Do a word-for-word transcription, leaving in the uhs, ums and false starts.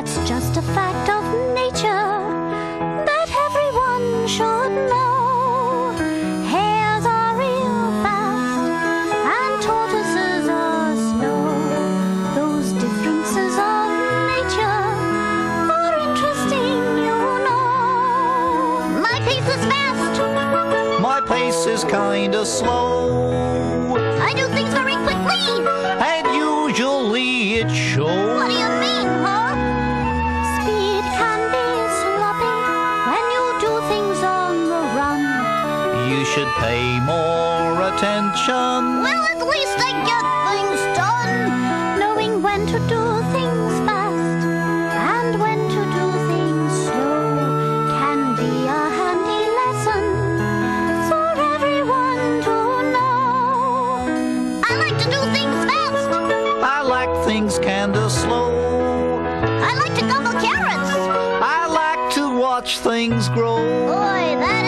It's just a fact of nature that everyone should know. Hares are real fast and tortoises are slow. Those differences of nature are interesting, you know. My pace is fast. My pace is kinda slow. I do things very quickly. And usually it shows. What do you mean, huh? Speed can be sloppy when you do things on the run. You should pay more attention. Well, at least I get things done. Knowing when to do things fast and when to do things slow can be a handy lesson for everyone to know. I like to do things fast. I like things kinda slow. I like to gobble carrots. I like to watch things grow. Boy, that